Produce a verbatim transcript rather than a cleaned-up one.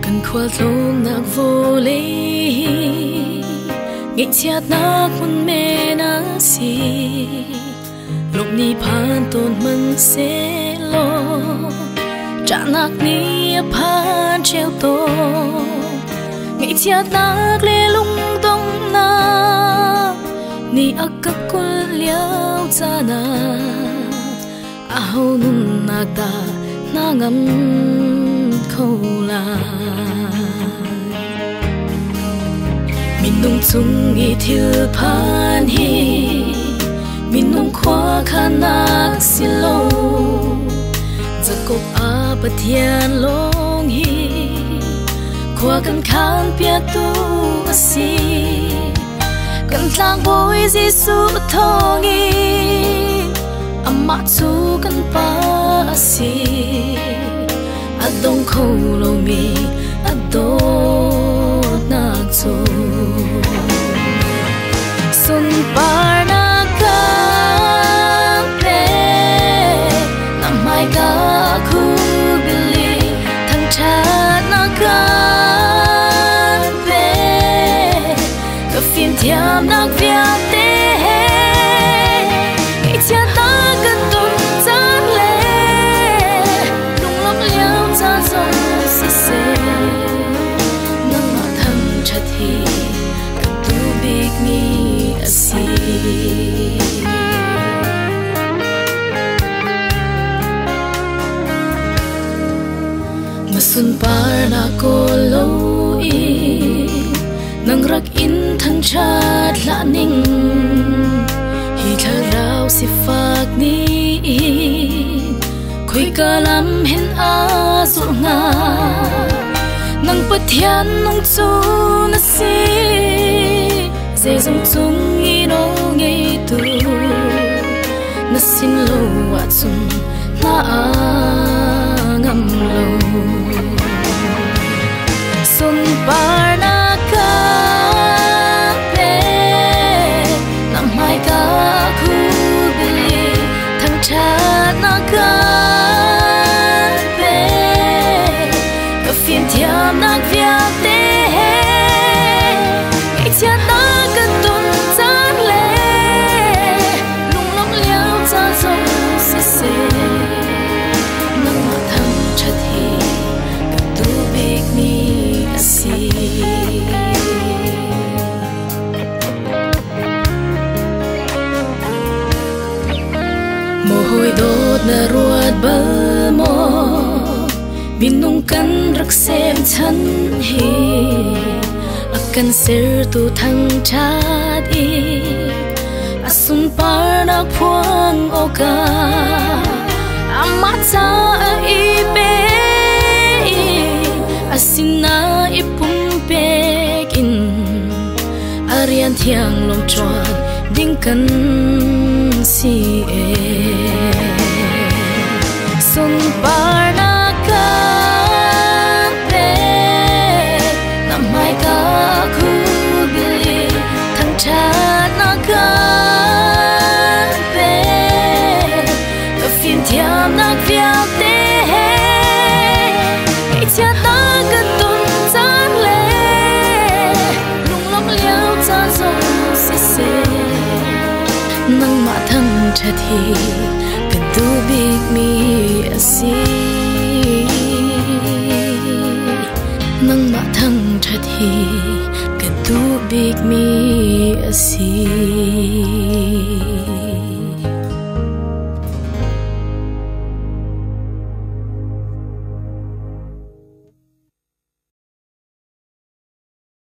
cần khoa thôn nạc vô lý nghĩ chát nạc muốn mê ná xì lúc ni phan tôn mân xế lô trả nạc ni phan treo tô nghĩ chát nạc lê lung đông na ni ác các quân liao cha na a hô nun nạc ta na ngắm khâu lại mình nung chung nghi thiêu phan hi mình nung khoa khăn nạc xì lô giấc cốc a bát thiên long hi khoa cần khăn bia tu a si cần lang bôi Giêsu thong nghi amma chu cần pa a si adong khâu lo mi adon nak chu sun par na ka pe namai ka khu bili thang cha na ka pe ka phim thiam nak via te cha ta cần tuân gian lệ lung lóc liao cha dòng xì xê nâng mà thầm chặt hi cần tu biết mi a si mà sun par na ko lâu i nâng rak in thăng chát lạ ninh hi thar rau si phak ni khoi ka lam hen a zu nga nang pathian nong chu na si ze zong chung i no nge tu na sin lo wa chung na a ngam lo sun par na ka pe nam mai ka khu bili thang cha na ka pe ka phim thiam nak via te nghĩ cha ta cần tuân gian lệ lung lóc liao cha dòng xì xê nang ma thang chặt hi cần tu biết mi a si mồ hôi đốt na ruột bơ mò mình nung cắn rắc xem chân hi akan ser tu thang chat i asun par na phuang oka amat sa i be asina i pum pekin arian thiang long chuan ding kan si e sun par na ka pe nam mai ka khu bili thang cha na ka pe ka phim thiam nak via te nghĩ cha ta cần tuân gian lệ lung lóc liao cha dòng xì xê nang ma thang chặt hi cần tu biết mi a si nang ma thang chặt hi cần tu biết mi a si